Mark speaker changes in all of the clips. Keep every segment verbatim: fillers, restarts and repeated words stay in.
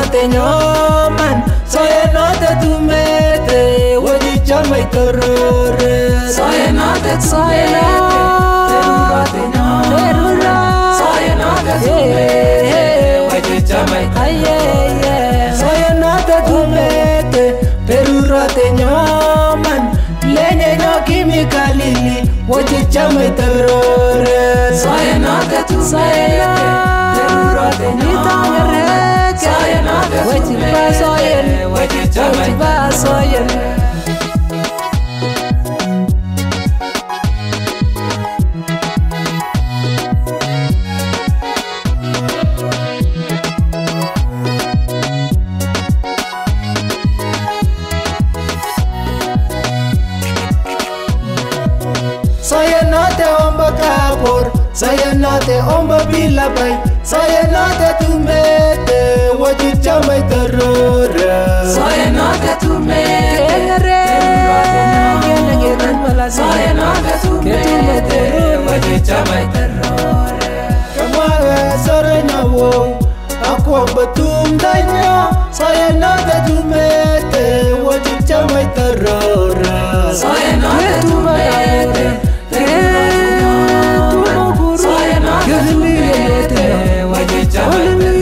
Speaker 1: Perurate nyoman Soyonot tumete Wadi chamay terore
Speaker 2: Soyonot Soyonot Perurate nyoman Soyonot tumete Wadi chamay terore
Speaker 1: Soyonot tumete Perurate nyoman Lenye no kimikalili Wadi chamay terore
Speaker 2: Soyonot tumete Perurate nyoman
Speaker 1: Wajib basoyen, wajib basoyen. Soyonot omba kapor, Soyonot omba bilabay, Soyonot tumete. Wajib chamay terore
Speaker 2: Soyonot tumete Soyonot tumete Wajib chamay terore
Speaker 1: Kamawe sorenya wo Ako batum danya Soyonot tumete Wajib chamay terore
Speaker 2: Soyonot tumete Soyonot tumete Wajib chamay terore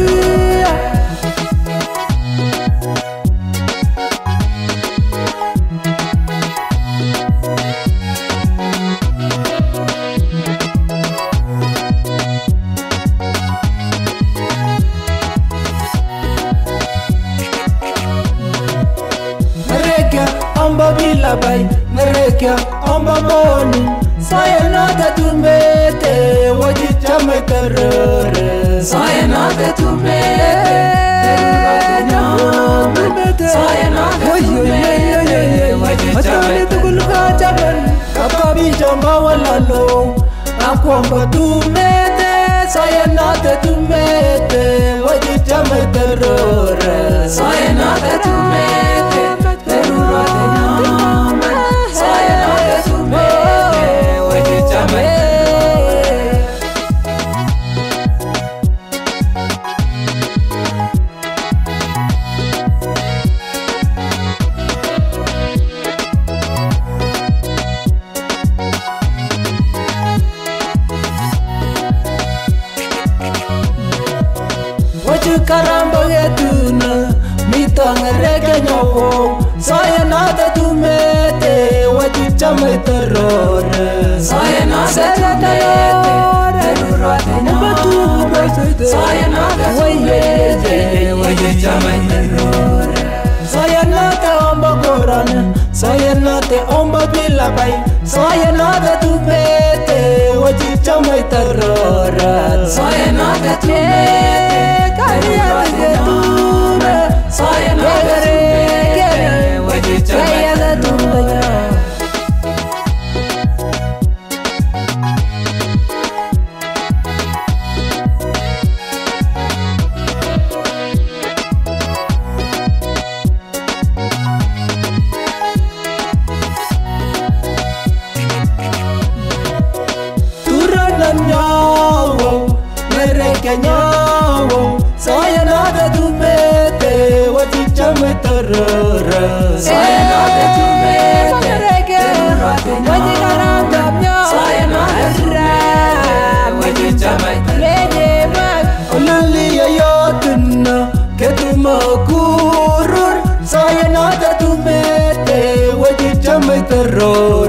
Speaker 2: Amba bilabay, mereka amba boni Soyonot tumete, wajib chamay terore Soyonot tumete Perurate nyoman Soyonot tumete Wajib chamay terore
Speaker 1: Kapabi jamba walalo Akwamba tumete Soyonot tumete Wajib chamay terore
Speaker 2: Soyonot tumete Perurate nyoman Soyonot tumete Wajib chamay terore
Speaker 1: Wajib karamba getuna Mitang reke nyawo Soyonot tumete Wajib chamay terore
Speaker 2: Soyonot tumete Perurate nyoman Soyonot tumete Wajib chamay terore
Speaker 1: Soyonot omba korana Soyonot omba bilabay Soyonot tumete Wajib chamay terore
Speaker 2: Soyonot tumete Perurate nyoman Soyonot tumete Wajib chamay terore
Speaker 1: nyawo mereka nyawo Soyonot tumete wajib chamay terore
Speaker 2: Soyonot tumete Perurate nyoman Soyonot tumete Wajib chamay terore
Speaker 1: Olali ayotuna ketuma kurur Soyonot tumete wajib chamay terore